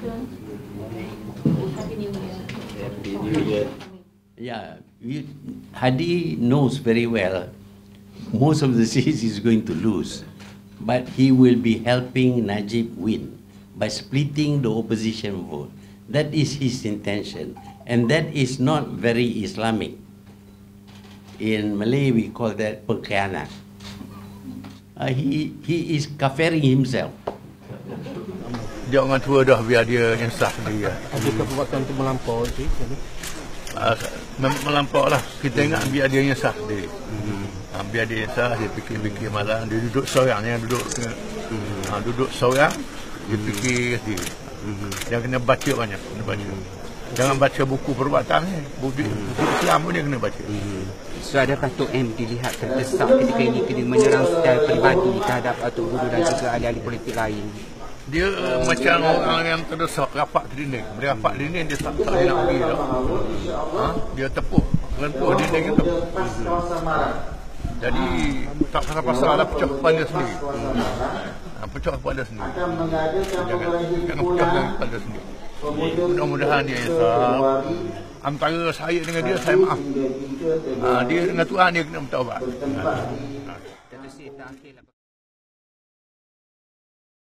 Happy New Year. Happy New Year. Yeah, Hadi knows very well most of the seats he's going to lose, but he will be helping Najib win by splitting the opposition vote. That is his intention, and that is not very Islamic. In Malay, we call that pengkhianat. He is kafiring himself. Dia orang tua dah, biar dia insaf sendiri. Adakah perbuatan itu melampau? Melampau lah. Kita ingat biar dia insaf sendiri. Biar dia insaf, dia fikir-fikir malam. Dia duduk seorang, yang duduk duduk seorang, dia fikir sendiri. Dia kena baca banyak, kena baca. Jangan baca buku perbuatan ni. Buku Islam pun dia kena baca. So adakah Tok M dilihat terdesak ketika ini kena menyerang secara peribadi terhadap Tok Guru dan juga ahli-ahli politik lain? Dia macam orang yang terdesak rapat ke dinding. Dia rapat dinding, dia tak nak pergi dah. Dia tepuk, rentuh dinding itu. Jadi tak pasal-pasal lah, pecah kepala sendiri. Pecah kepala sendiri. Jangan pecah kepala sendiri. Mudah-mudahan dia insaf. Antara saya dengan dia, saya maaf. Dia dengan Tuhan dia kena bertaubat.